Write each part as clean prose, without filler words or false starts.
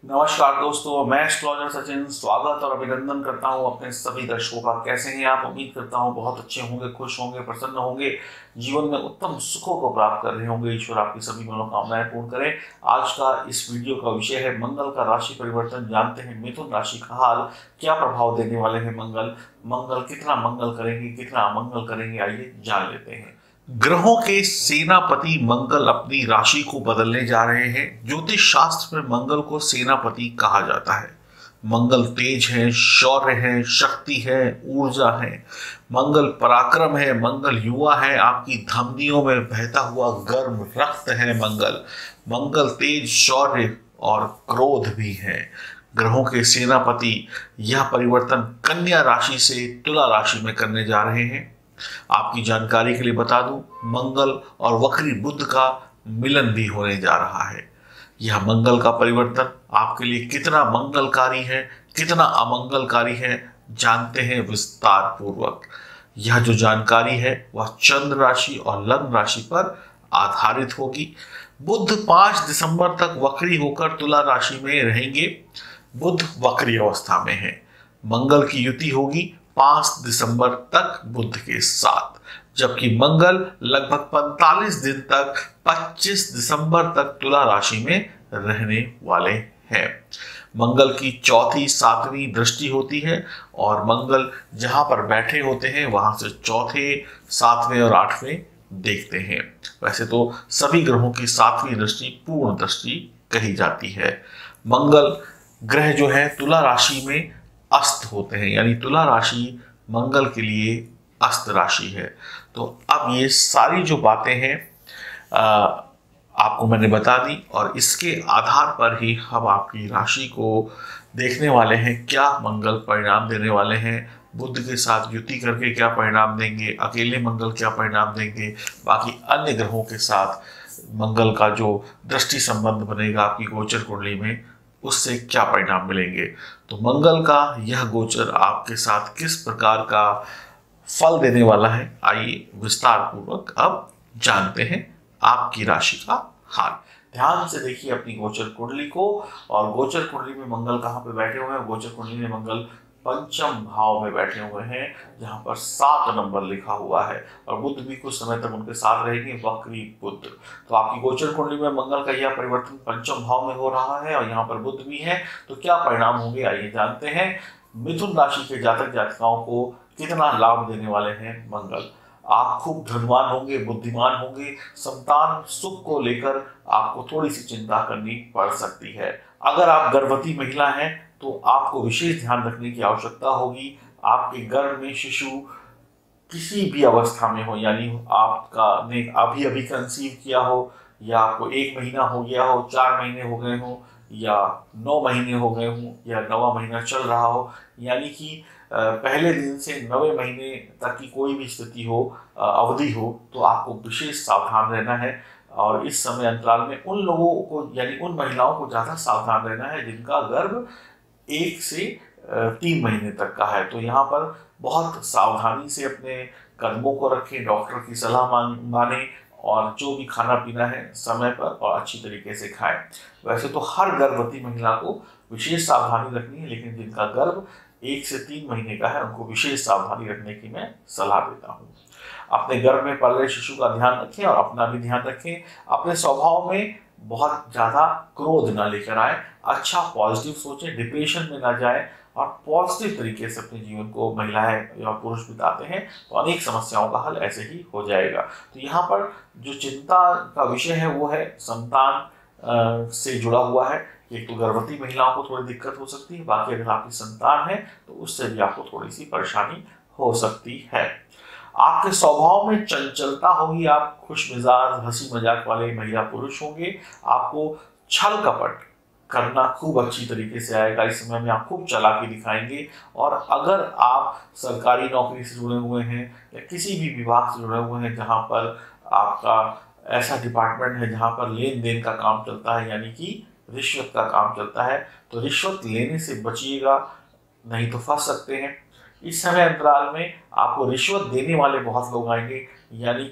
नमस्कार दोस्तों, मैं एस्ट्रोलॉजर सचिन स्वागत और अभिनंदन करता हूं अपने सभी दर्शकों का। कैसे हैं आप? उम्मीद करता हूं बहुत अच्छे होंगे, खुश होंगे, प्रसन्न होंगे, जीवन में उत्तम सुखों को प्राप्त कर रहे होंगे। ईश्वर आपकी सभी मनोकामनाएं पूर्ण करे। आज का इस वीडियो का विषय है मंगल का राशि परिवर्तन। जानते हैं मिथुन राशि का हाल, क्या प्रभाव देने वाले हैं मंगल। मंगल कितना मंगल करेंगे, कितना अमंगल करेंगे, आइए जान लेते हैं। ग्रहों के सेनापति मंगल अपनी राशि को बदलने जा रहे हैं। ज्योतिष शास्त्र में मंगल को सेनापति कहा जाता है। मंगल तेज है, शौर्य है, शक्ति है, ऊर्जा है। मंगल पराक्रम है, मंगल युवा है, आपकी धमनियों में बहता हुआ गर्म रक्त है। मंगल तेज, शौर्य और क्रोध भी है। ग्रहों के सेनापति यह परिवर्तन कन्या राशि से तुला राशि में करने जा रहे हैं। आपकी जानकारी के लिए बता दूं, मंगल और वक्री बुध का मिलन भी होने जा रहा है। यह मंगल का परिवर्तन आपके लिए कितना मंगलकारी है, कितना अमंगलकारी है, जानते हैं विस्तार पूर्वक। यह जो जानकारी है वह चंद्र राशि और लग्न राशि पर आधारित होगी। बुध 5 दिसंबर तक वक्री होकर तुला राशि में रहेंगे। बुध वक्री अवस्था में है। मंगल की युति होगी 5 दिसंबर तक बुध के साथ, जबकि मंगल लगभग 45 दिन तक 25 दिसंबर तक तुला राशि में रहने वाले हैं। मंगल की चौथी 7वीं दृष्टि होती है और मंगल जहां पर बैठे होते हैं वहां से चौथे, 7वें और 8वें देखते हैं। वैसे तो सभी ग्रहों की 7वीं दृष्टि पूर्ण दृष्टि कही जाती है। मंगल ग्रह जो है तुला राशि में अस्त होते हैं, यानी तुला राशि मंगल के लिए अस्त राशि है। तो अब ये सारी जो बातें हैं आपको मैंने बता दी और इसके आधार पर ही हम आपकी राशि को देखने वाले हैं। क्या मंगल परिणाम देने वाले हैं, बुध के साथ युति करके क्या परिणाम देंगे, अकेले मंगल क्या परिणाम देंगे, बाकी अन्य ग्रहों के साथ मंगल का जो दृष्टि संबंध बनेगा आपकी गोचर कुंडली में, उससे क्या परिणाम मिलेंगे। तो मंगल का यह गोचर आपके साथ किस प्रकार का फल देने वाला है, आइए विस्तार पूर्वक अब जानते हैं आपकी राशि का हाल। ध्यान से देखिए अपनी गोचर कुंडली को। और गोचर कुंडली में मंगल कहाँ पे बैठे हुए हैं? गोचर कुंडली में मंगल पंचम भाव में बैठे हुए हैं, जहां पर 7 नंबर लिखा हुआ है। और बुध भी कुछ समय तक उनके साथ रहेंगे, वक्री बुध। तो आपकी गोचर कुंडली में मंगल का यह परिवर्तन पंचम भाव में हो रहा है और यहाँ पर बुध भी है। तो क्या परिणाम होंगे, आइए जानते हैं। मिथुन राशि के जातक जातिकाओं को कितना लाभ देने वाले हैं मंगल। आप खूब धनवान होंगे, बुद्धिमान होंगे। संतान सुख को लेकर आपको थोड़ी सी चिंता करनी पड़ सकती है। अगर आप गर्भवती महिला हैं तो आपको विशेष ध्यान रखने की आवश्यकता होगी। आपके गर्भ में शिशु किसी भी अवस्था में हो, यानी आपका ने अभी अभी कंसीव किया हो, या आपको 1 महीना हो गया हो, 4 महीने हो गए हो, या 9 महीने हो गए हो, या 9वां महीना चल रहा हो, यानी कि पहले दिन से 9वें महीने तक की कोई भी स्थिति हो, अवधि हो, तो आपको विशेष सावधान रहना है। और इस समय अंतराल में उन लोगों को, यानी उन महिलाओं को ज्यादा सावधान रहना है जिनका गर्भ 1 से 3 महीने तक का है। तो यहाँ पर बहुत सावधानी से अपने कदमों को रखें, डॉक्टर की सलाह माने और जो भी खाना पीना है समय पर और अच्छी तरीके से खाएं। वैसे तो हर गर्भवती महिला को विशेष सावधानी रखनी है, लेकिन जिनका गर्भ 1 से 3 महीने का है उनको विशेष सावधानी रखने की मैं सलाह देता हूँ। अपने गर्भ में पल रहे शिशु का ध्यान रखें और अपना भी ध्यान रखें। अपने स्वभाव में बहुत ज्यादा क्रोध ना लेकर आए, अच्छा पॉजिटिव सोचें, डिप्रेशन में ना जाए और पॉजिटिव तरीके से अपने जीवन को महिलाएं या पुरुष बिताते हैं तो अनेक समस्याओं का हल ऐसे ही हो जाएगा। तो यहाँ पर जो चिंता का विषय है वो है संतान से जुड़ा हुआ है। एक तो गर्भवती महिलाओं को थोड़ी दिक्कत हो सकती है, बाकी अगर आपकी संतान है तो उससे भी आपको थोड़ी सी परेशानी हो सकती है। आपके स्वभाव में चंचलता होगी, आप खुश मिजाज, हंसी मजाक वाले महिला पुरुष होंगे। आपको छल कपट करना खूब अच्छी तरीके से आएगा। इस समय में आप खूब चालाकी दिखाएंगे। और अगर आप सरकारी नौकरी से जुड़े हुए हैं या किसी भी विभाग से जुड़े हुए हैं जहां पर आपका ऐसा डिपार्टमेंट है जहां पर लेन देन का काम चलता है, यानी कि रिश्वत का काम चलता है, तो रिश्वत लेने से बचिएगा, नहीं तो फंस सकते हैं। इस समय अंतराल में आपको रिश्वत देने वाले बहुत लोग आएंगे, यानी कि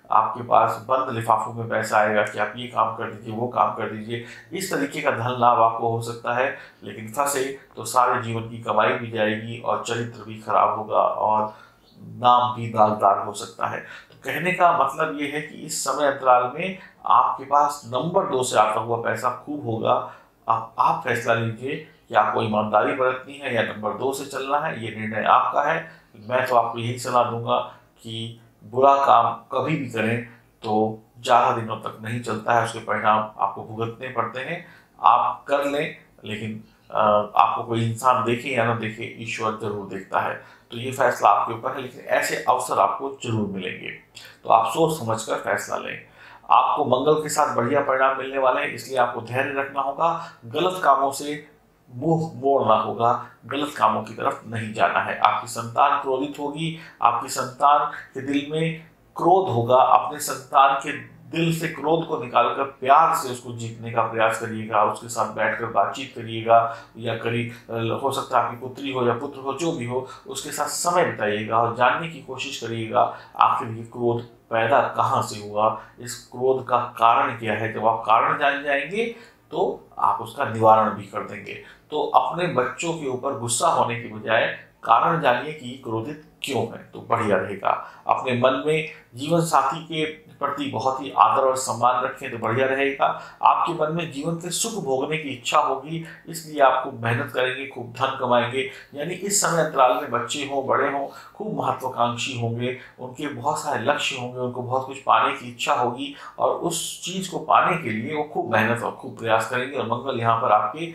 आपके पास बंद लिफाफों में पैसा आएगा कि आप ये काम कर दीजिए, वो काम कर दीजिए। इस तरीके का धन लाभ आपको हो सकता है, लेकिन फंसे तो सारे जीवन की कमाई भी जाएगी और चरित्र भी खराब होगा और नाम भी दागदार हो सकता है। तो कहने का मतलब ये है कि इस समय अंतराल में आपके पास नंबर 2 से आता हुआ पैसा खूब होगा। आप फैसला लीजिए कि आपको ईमानदारी बरतनी है या नंबर 2 से चलना है, ये निर्णय आपका है। मैं तो आपको यही सलाह दूंगा कि बुरा काम कभी भी करें तो ज़्यादा दिनों तक नहीं चलता है, उसके परिणाम आपको भुगतने पड़ते हैं। आप कर लें, लेकिन आपको कोई इंसान देखे या ना देखे, ईश्वर जरूर देखता है। तो ये फैसला आपके ऊपर है, लेकिन ऐसे अवसर आपको जरूर मिलेंगे, तो आप सोच समझकर फैसला लें। आपको मंगल के साथ बढ़िया परिणाम मिलने वाले हैं, इसलिए आपको धैर्य रखना होगा, गलत कामों से मुंह मोड़ना होगा, गलत कामों की तरफ नहीं जाना है। आपकी संतान क्रोधित होगी, आपकी संतान के दिल में क्रोध होगा। अपने संतान के दिल से क्रोध को निकालकर प्यार से उसको जीतने का प्रयास करिएगा, उसके साथ बैठकर बातचीत करिएगा, या हो सकता है आपकी पुत्री हो या पुत्र हो, जो भी हो, उसके साथ समय बिताइएगा और जानने की कोशिश करिएगा आखिर ये क्रोध पैदा कहाँ से हुआ, इस क्रोध का कारण क्या है। जब आप कारण जान जाएंगे तो आप उसका निवारण भी कर देंगे। तो अपने बच्चों के ऊपर गुस्सा होने की बजाय कारण जानिए कि क्रोधित क्यों है, तो बढ़िया रहेगा। अपने मन में जीवन साथी के प्रति बहुत ही आदर और सम्मान रखें तो बढ़िया रहेगा। आपके मन में जीवन के सुख भोगने की इच्छा होगी, इसलिए आप खूब मेहनत करेंगे, खूब धन कमाएंगे। यानी इस समय अंतराल में बच्चे हों बड़े हों, खूब महत्वाकांक्षी होंगे, उनके बहुत सारे लक्ष्य होंगे, उनको बहुत कुछ पाने की इच्छा होगी और उस चीज को पाने के लिए वो खूब मेहनत और खूब प्रयास करेंगे। और मंगल यहाँ पर आपके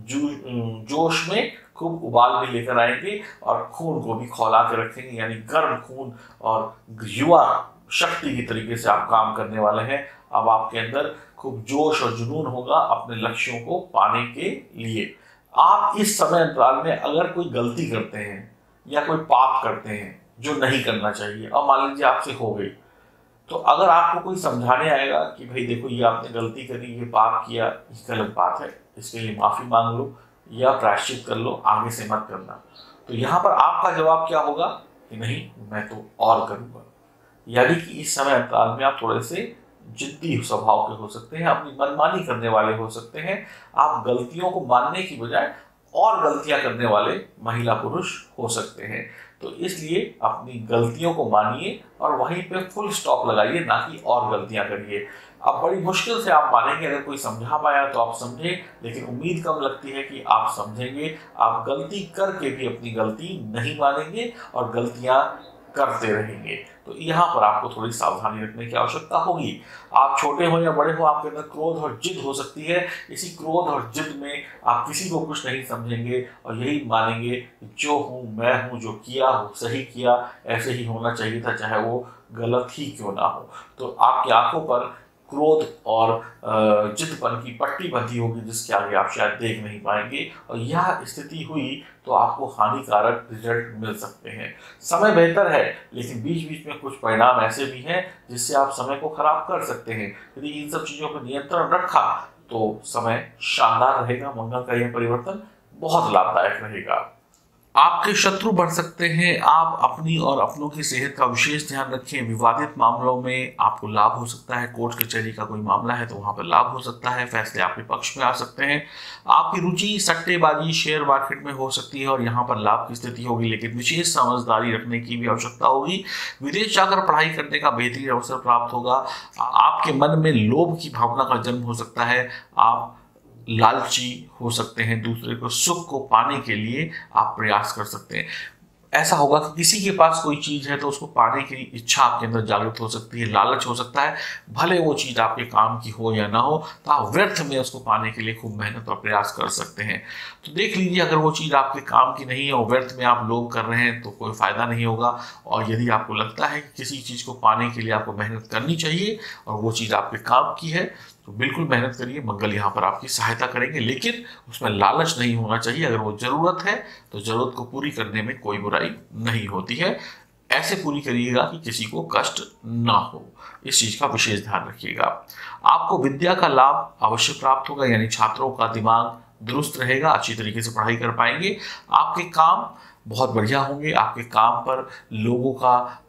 जोश में खूब उबाल भी लेकर आएंगे और खून को भी खौला के रखेंगे, यानी गर्म खून और युवा शक्ति की तरीके से आप काम करने वाले हैं। अब आपके अंदर खूब जोश और जुनून होगा अपने लक्ष्यों को पाने के लिए। आप इस समय अंतराल में अगर कोई गलती करते हैं या कोई पाप करते हैं जो नहीं करना चाहिए, और मान लीजिए आपसे हो गई, तो अगर आपको कोई समझाने आएगा कि भाई देखो ये आपने गलती करी, ये पाप किया, ये गलत बात है, इसके लिए माफी मांग लो या प्रायश्चित कर लो, आगे से मत करना, तो यहाँ पर आपका जवाब क्या होगा कि नहीं मैं तो और करूंगा। यानी कि इस समय अंतराल में आप थोड़े से जिद्दी स्वभाव के हो सकते हैं, अपनी मनमानी करने वाले हो सकते हैं। आप गलतियों को मानने की बजाय और गलतियां करने वाले महिला पुरुष हो सकते हैं। तो इसलिए अपनी गलतियों को मानिए और वहीं पे फुल स्टॉप लगाइए, ना कि और गलतियां करिए। अब बड़ी मुश्किल से आप मानेंगे, अगर कोई समझा पाया तो आप समझे, लेकिन उम्मीद कम लगती है कि आप समझेंगे। आप गलती करके भी अपनी गलती नहीं मानेंगे और गलतियां करते रहेंगे। तो यहाँ पर आपको थोड़ी सावधानी रखने की आवश्यकता होगी। आप छोटे हो या बड़े हो, आपके अंदर क्रोध और जिद हो सकती है। इसी क्रोध और जिद में आप किसी को कुछ नहीं समझेंगे और यही मानेंगे जो हूँ मैं हूँ, जो किया हो सही किया, ऐसे ही होना चाहिए था, चाहे वो गलत ही क्यों ना हो। तो आपकी आंखों पर क्रोध और जिद्दपन की पट्टी बंधी होगी, जिसके आगे आप शायद देख नहीं पाएंगे, और यह स्थिति हुई तो आपको हानिकारक रिजल्ट मिल सकते हैं। समय बेहतर है, लेकिन बीच बीच में कुछ परिणाम ऐसे भी हैं जिससे आप समय को खराब कर सकते हैं। यदि इन सब चीजों पर नियंत्रण रखा तो समय शानदार रहेगा। मंगल का यह परिवर्तन बहुत लाभदायक रहेगा। आपके शत्रु बढ़ सकते हैं। आप अपनी और अपनों की सेहत का विशेष ध्यान रखें। विवादित मामलों में आपको लाभ हो सकता है। कोर्ट कचहरी का कोई मामला है तो वहां पर लाभ हो सकता है, फैसले आपके पक्ष में आ सकते हैं। आपकी रुचि सट्टेबाजी शेयर मार्केट में हो सकती है और यहाँ पर लाभ की स्थिति होगी, लेकिन विशेष समझदारी रखने की भी आवश्यकता होगी। विदेश जाकर पढ़ाई करने का बेहतरीन अवसर प्राप्त होगा। आपके मन में लोभ की भावना का जन्म हो सकता है। आप लालची हो सकते हैं, दूसरे को सुख को पाने के लिए आप प्रयास कर सकते हैं। ऐसा होगा कि किसी के पास कोई चीज है तो उसको पाने की इच्छा आपके अंदर जागृत हो सकती है, लालच हो सकता है। भले वो चीज आपके काम की हो या ना हो, तो आप व्यर्थ में उसको पाने के लिए खूब मेहनत और प्रयास कर सकते हैं। तो देख लीजिए, अगर वो चीज आपके काम की नहीं है और व्यर्थ में आप लोभ कर रहे हैं तो कोई फायदा नहीं होगा। और यदि आपको लगता है कि किसी चीज को पाने के लिए आपको मेहनत करनी चाहिए और वो चीज आपके काम की है, तो बिल्कुल मेहनत करिए। मंगल यहाँ पर आपकी सहायता करेंगे, लेकिन उसमें लालच नहीं होना चाहिए। अगर वो जरूरत है तो जरूरत को पूरी करने में कोई बुराई नहीं होती है। ऐसे पूरी करिएगा कि किसी को कष्ट ना हो, इस चीज का विशेष ध्यान रखिएगा। आपको विद्या का लाभ अवश्य प्राप्त होगा, यानी छात्रों का दिमाग दुरुस्त रहेगा, अच्छी तरीके से पढ़ाई कर पाएंगे। आपके काम बहुत बढ़िया होंगे। आपके काम पर लोगों का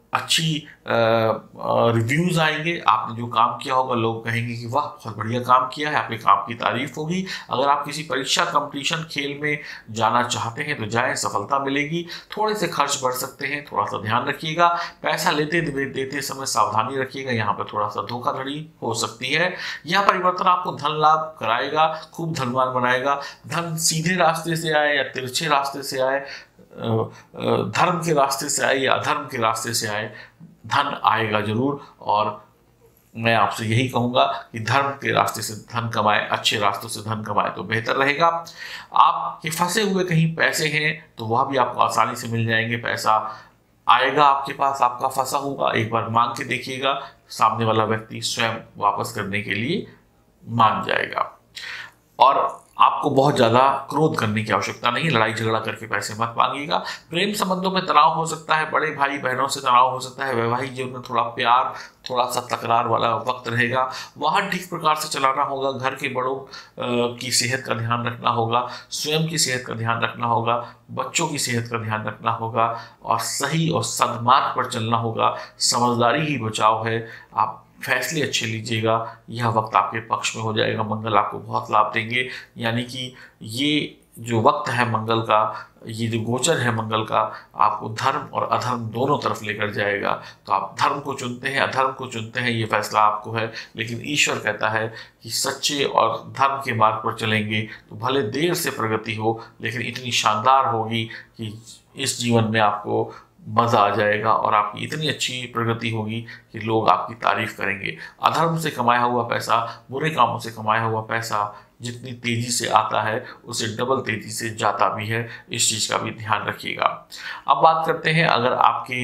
अच्छी रिव्यूज़ आएंगे। आपने जो काम किया होगा लोग कहेंगे कि वाह बहुत बढ़िया काम किया है, आपके काम की तारीफ होगी। अगर आप किसी परीक्षा कंपटीशन खेल में जाना चाहते हैं तो जाएं, सफलता मिलेगी। थोड़े से खर्च बढ़ सकते हैं, थोड़ा सा ध्यान रखिएगा। पैसा देते समय सावधानी रखिएगा, यहाँ पर थोड़ा सा धोखाधड़ी हो सकती है। यह परिवर्तन आपको धन लाभ कराएगा, खूब धनवान बनाएगा। धन सीधे रास्ते से आए या तिरछे रास्ते से आए, धर्म के रास्ते से आए या अधर्म के रास्ते से आए, धन आएगा जरूर। और मैं आपसे यही कहूंगा कि धर्म के रास्ते से धन कमाए, अच्छे रास्तों से धन कमाए तो बेहतर रहेगा। आपके फंसे हुए कहीं पैसे हैं तो वह भी आपको आसानी से मिल जाएंगे। पैसा आएगा आपके पास, आपका फंसा होगा, एक बार मांग के देखिएगा, सामने वाला व्यक्ति स्वयं वापस करने के लिए मान जाएगा। और आपको बहुत ज़्यादा क्रोध करने की आवश्यकता नहीं, लड़ाई झगड़ा करके पैसे मत मांगिएगा। प्रेम संबंधों में तनाव हो सकता है, बड़े भाई बहनों से तनाव हो सकता है, वैवाहिक जीवन में थोड़ा प्यार, थोड़ा सा तकरार वाला वक्त रहेगा। वाहन ठीक प्रकार से चलाना होगा, घर के बड़ों की सेहत का ध्यान रखना होगा, स्वयं की सेहत का ध्यान रखना होगा, बच्चों की सेहत का ध्यान रखना होगा और सही और सद्मार्ग पर चलना होगा। समझदारी ही बचाव है। आप फैसले अच्छे लीजिएगा, यह वक्त आपके पक्ष में हो जाएगा। मंगल आपको बहुत लाभ देंगे, यानी कि ये जो वक्त है मंगल का, ये जो गोचर है मंगल का, आपको धर्म और अधर्म दोनों तरफ लेकर जाएगा। तो आप धर्म को चुनते हैं, अधर्म को चुनते हैं, ये फैसला आपको है। लेकिन ईश्वर कहता है कि सच्चे और धर्म के मार्ग पर चलेंगे तो भले देर से प्रगति हो, लेकिन इतनी शानदार होगी कि इस जीवन में आपको मज़ा आ जाएगा और आपकी इतनी अच्छी प्रगति होगी कि लोग आपकी तारीफ करेंगे। अधर्म से कमाया हुआ पैसा, बुरे कामों से कमाया हुआ पैसा जितनी तेज़ी से आता है उसे डबल तेज़ी से जाता भी है। इस चीज़ का भी ध्यान रखिएगा। अब बात करते हैं, अगर आपके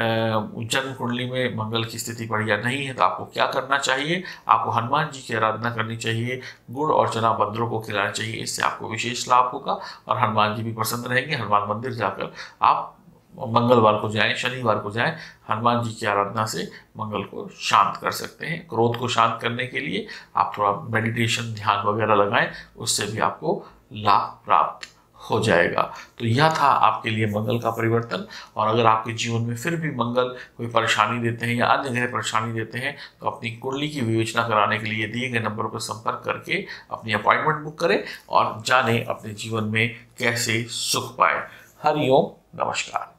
जन्म कुंडली में मंगल की स्थिति बढ़िया नहीं है तो आपको क्या करना चाहिए। आपको हनुमान जी की आराधना करनी चाहिए, गुड़ और चना बंदरों को खिलाना चाहिए, इससे आपको विशेष लाभ होगा और हनुमान जी भी प्रसन्न रहेंगे। हनुमान मंदिर जाकर आप मंगलवार को जाएं, शनिवार को जाएं, हनुमान जी की आराधना से मंगल को शांत कर सकते हैं। क्रोध को शांत करने के लिए आप थोड़ा मेडिटेशन, ध्यान वगैरह लगाएं, उससे भी आपको लाभ प्राप्त हो जाएगा। तो यह था आपके लिए मंगल का परिवर्तन। और अगर आपके जीवन में फिर भी मंगल कोई परेशानी देते हैं या अन्य ग्रह परेशानी देते हैं तो अपनी कुंडली की विवेचना कराने के लिए दिए गए नंबर पर संपर्क करके अपनी अपॉइंटमेंट बुक करें और जानें अपने जीवन में कैसे सुख पाए। हरि ओम, नमस्कार।